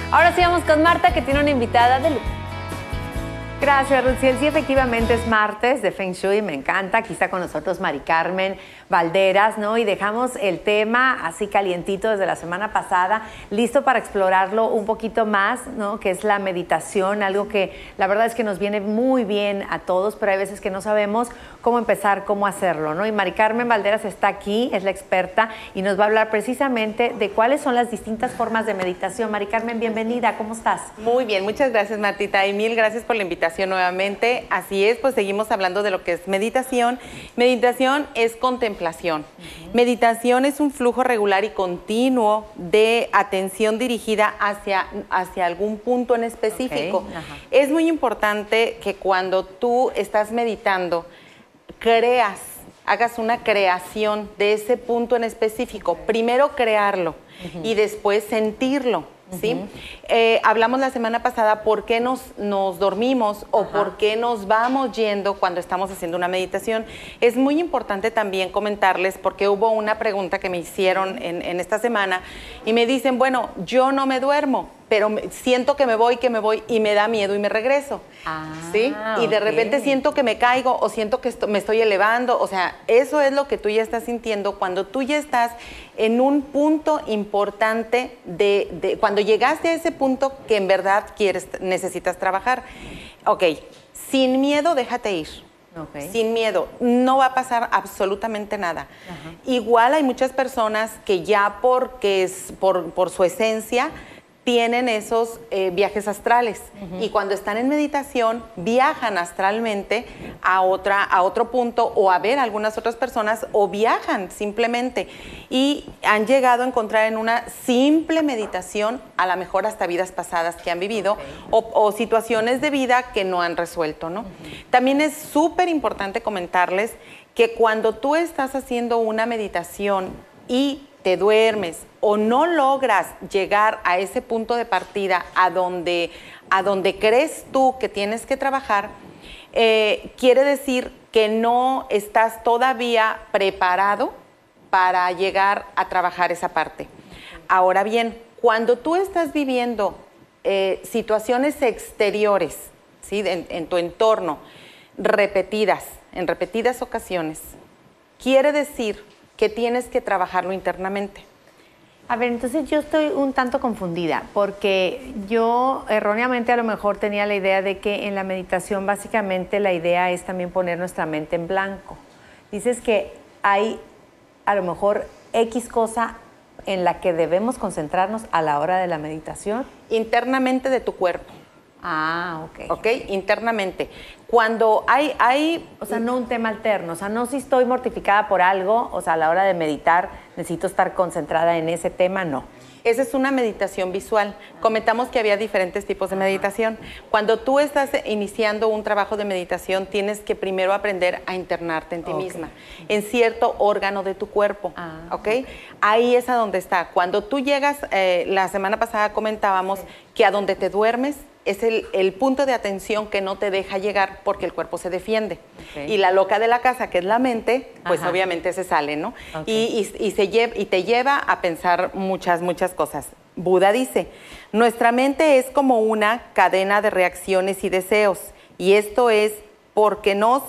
Ahora sí vamos con Marta, que tiene una invitada de lujo. Gracias, Rutsiel. Sí, efectivamente es martes de Feng Shui, me encanta. Aquí está con nosotros Mari Carmen Valderas, ¿no? Y dejamos el tema así calientito desde la semana pasada, listo para explorarlo un poquito más, ¿no? Que es la meditación, algo que la verdad es que nos viene muy bien a todos, pero hay veces que no sabemos cómo empezar, cómo hacerlo, ¿no? Y Mari Carmen Valderas está aquí, es la experta y nos va a hablar precisamente de cuáles son las distintas formas de meditación. Mari Carmen, bienvenida, ¿cómo estás? Muy bien, muchas gracias, Martita, y mil gracias por la invitación nuevamente. Así es, pues seguimos hablando de lo que es meditación. Meditación es contemplación. Meditación es un flujo regular y continuo de atención dirigida hacia algún punto en específico. Es muy importante que cuando tú estás meditando, hagas una creación de ese punto en específico. Primero crearlo y después sentirlo. ¿Sí? Hablamos la semana pasada por qué nos dormimos o por qué nos vamos yendo cuando estamos haciendo una meditación. Es muy importante también comentarles, porque hubo una pregunta que me hicieron en esta semana y me dicen, bueno, yo no me duermo, pero siento que me voy y me da miedo y me regreso. ¿Sí? Y de repente siento que me caigo o siento que me estoy elevando. O sea, eso es lo que tú ya estás sintiendo cuando tú ya estás en un punto importante cuando llegaste a ese punto que en verdad necesitas trabajar. Ok, sin miedo, déjate ir. Sin miedo, no va a pasar absolutamente nada. Igual hay muchas personas que ya porque por su esencia tienen esos viajes astrales y cuando están en meditación viajan astralmente a otro punto o a ver a algunas otras personas o viajan simplemente y han llegado a encontrar en una simple meditación a lo mejor hasta vidas pasadas que han vivido o situaciones de vida que no han resuelto, ¿no? También es súper importante comentarles que cuando tú estás haciendo una meditación y te duermes o no logras llegar a ese punto de partida a donde crees tú que tienes que trabajar, quiere decir que no estás todavía preparado para llegar a trabajar esa parte. Ahora bien, cuando tú estás viviendo situaciones exteriores, ¿sí? en tu entorno, en repetidas ocasiones, quiere decir que tienes que trabajarlo internamente. A ver, entonces yo estoy un tanto confundida porque yo erróneamente a lo mejor tenía la idea de que en la meditación básicamente la idea es también poner nuestra mente en blanco. Dices que hay a lo mejor X cosa en la que debemos concentrarnos a la hora de la meditación. Internamente de tu cuerpo. Ok, internamente. Cuando hay... O sea, no un tema alterno, o sea, no si estoy mortificada por algo, o sea, a la hora de meditar necesito estar concentrada en ese tema, no. Esa es una meditación visual. Comentamos que había diferentes tipos de meditación. Cuando tú estás iniciando un trabajo de meditación, tienes que primero aprender a internarte en ti misma, en cierto órgano de tu cuerpo, ¿ok? Ahí es a donde está. Cuando tú llegas, la semana pasada comentábamos que a donde te duermes, es el punto de atención que no te deja llegar porque el cuerpo se defiende. Y la loca de la casa, que es la mente, pues obviamente se sale, ¿no? Y te lleva a pensar muchas cosas. Buda dice, nuestra mente es como una cadena de reacciones y deseos. Y esto es porque nos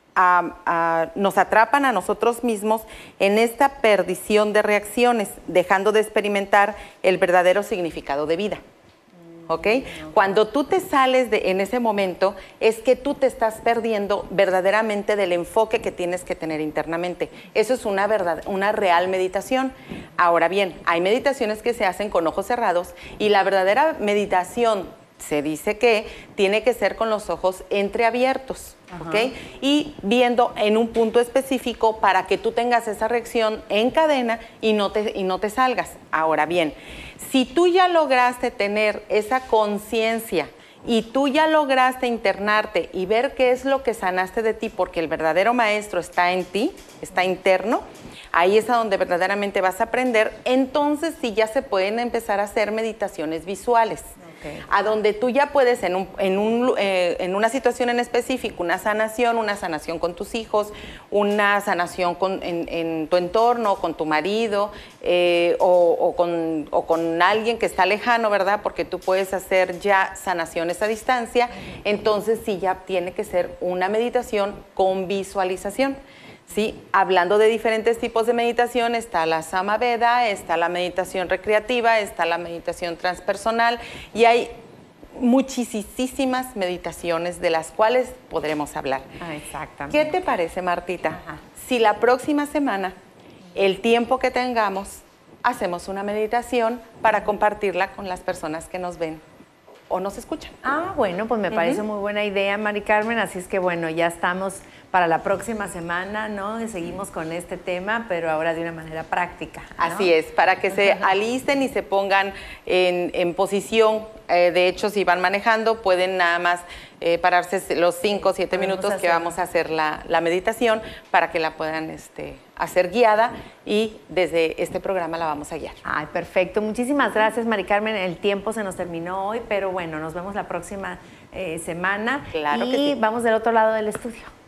atrapan a nosotros mismos en esta perdición de reacciones, dejando de experimentar el verdadero significado de vida. ¿Okay? Cuando tú te sales en ese momento, es que tú te estás perdiendo verdaderamente del enfoque que tienes que tener internamente. Eso es una real meditación. Ahora bien, hay meditaciones que se hacen con ojos cerrados y la verdadera meditación se dice que tiene que ser con los ojos entreabiertos, ¿ok? Y viendo en un punto específico para que tú tengas esa reacción en cadena y no te salgas. Ahora bien, si tú ya lograste tener esa conciencia y tú ya lograste internarte y ver qué es lo que sanaste de ti, porque el verdadero maestro está en ti, está interno, ahí es a donde verdaderamente vas a aprender, entonces sí ya se pueden empezar a hacer meditaciones visuales. a donde tú ya puedes en una situación en específico, una sanación con tus hijos, una sanación en tu entorno, con tu marido o con alguien que está lejano, ¿verdad? Porque tú puedes hacer ya sanaciones a distancia, entonces sí ya tiene que ser una meditación con visualización. Sí, hablando de diferentes tipos de meditación, está la Samaveda, está la meditación recreativa, está la meditación transpersonal y hay muchísimas meditaciones de las cuales podremos hablar. Exactamente. ¿Qué te parece, Martita? Si la próxima semana, el tiempo que tengamos, hacemos una meditación para compartirla con las personas que nos ven o nos escuchan? Bueno, pues me parece muy buena idea, Mari Carmen, así es que bueno, ya estamos para la próxima semana, ¿no? Y seguimos con este tema, pero ahora de una manera práctica, ¿no? Así es, para que se alisten y se pongan en posición. De hecho, si van manejando, pueden nada más pararse los 5 o 7 minutos que vamos a hacer la meditación para que la puedan hacer guiada y desde este programa la vamos a guiar. Ay, perfecto. Muchísimas gracias, Mari Carmen. El tiempo se nos terminó hoy, pero bueno, nos vemos la próxima semana. Claro que y sí. vamos del otro lado del estudio.